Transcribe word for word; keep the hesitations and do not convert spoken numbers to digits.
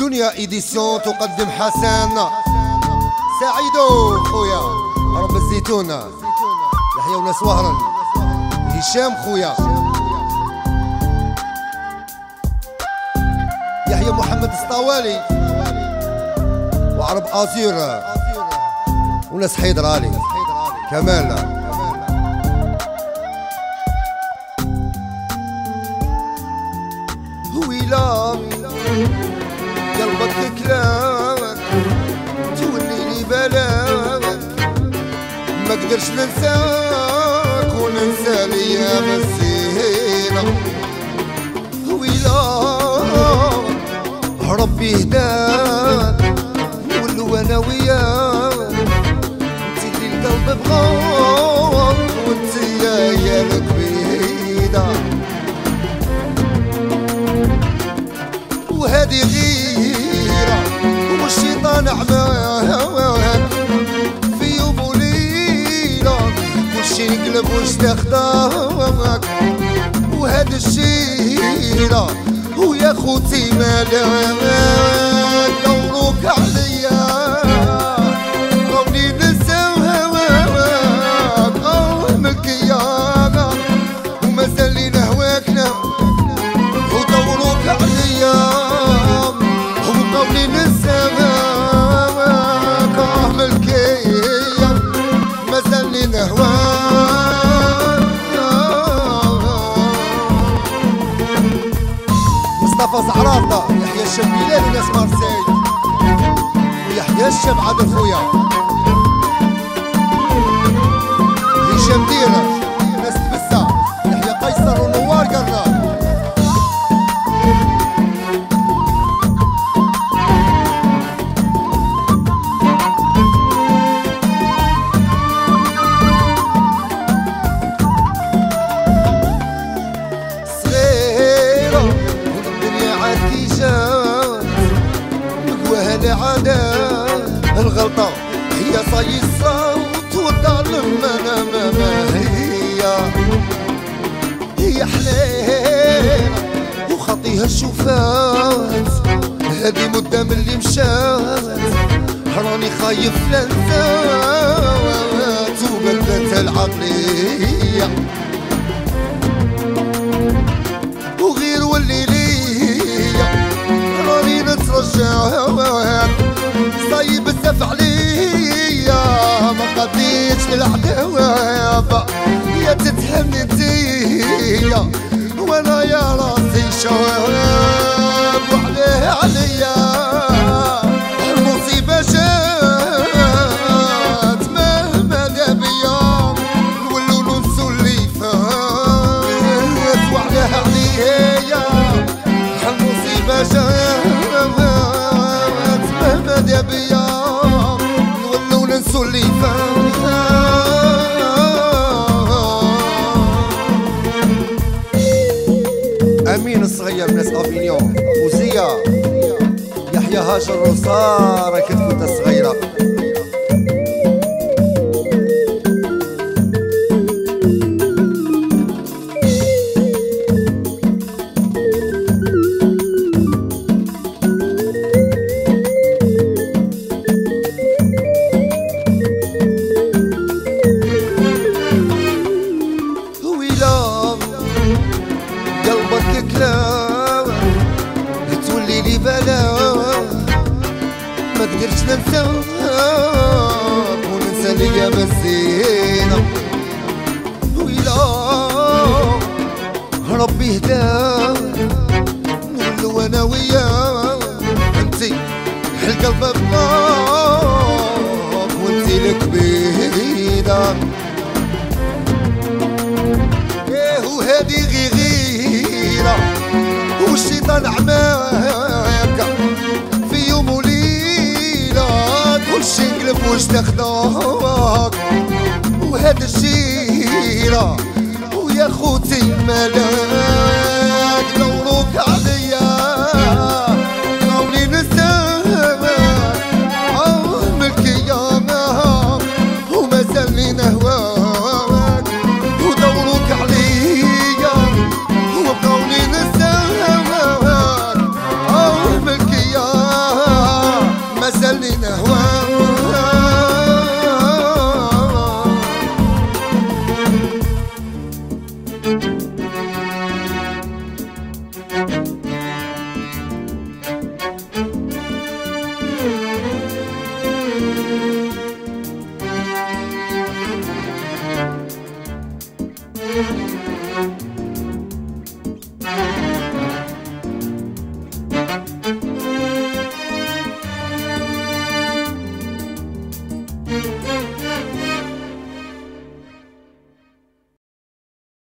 دنيا إيديسيون تقدم حسن سعيدو خويا رب الزيتون، يحيى وناس وهران، هشام خويا، يحيى محمد السطوالي، وعرب أزير وناس حيدرالي كمال. ويلا قلبك كلاك تولي لي بلاك، ما قدرش ننساك وننسى الايام الزينة. ويلا ربي هداك نولو انا وياك، انت اللي القلب بغاك وانت يا لك بعيدة، وهذه غيرة والشيطان عماك في يوم وليلة كلشي يقلب واستخدمك، وهذا الشيرة ويا خوتي مالك دورك عليا غوني ننسى هواك اه ملكيانا ومازال لي نهواكنا ودورك عليا وقولي ننسى هواك اه ملكيا مازال لي نهواك. مصطفى زعراطة، يحيى الشاب بلال وناس مارسيل، ويحيى الشاب عادل خويا، هشام ديرة ناس تبسة، يحيى قيصر ونوار قرناط. الغلطة هي صاي الصوت والظالم انا ما, ما هي هي حليلة وخطيها الشوفات، هذه مدة من اللي مشات راني خايف لنسات وبدلت العقلية، وغير واللي ليا راني نترجاك صاي بزاف عليا ما قضيتش للعداوة، يا تتهمني انتيا وانا يا راسي شواب وعليه عليا المصيبة جات مهما دابيا نولو ننسو اللي فات وعليه عليا المصيبة جات مهما دابيا نولو ننسو اللي فات. امين الصغير ناس افينيون، وزيا يحيى هاجر وساره كتكوت الصغيره. تولي لي بلاك ما قدرتش ننساك وننسى الايام الزينة. ويلا ربي هداك نولو انا وياك، انتي القلب بغاك وانتي لك بعيدة، ايه وهادي غي غيرة والشيطان عماك في يوم وليلة كلشي يقلب واستخدمك، وهذا الشيرة ويا خوتي مالك دورك عليا غوني ننساك اه ملكيا ومازال لي نهواك ودورك عليا وبغوني ننساك اه ملكيا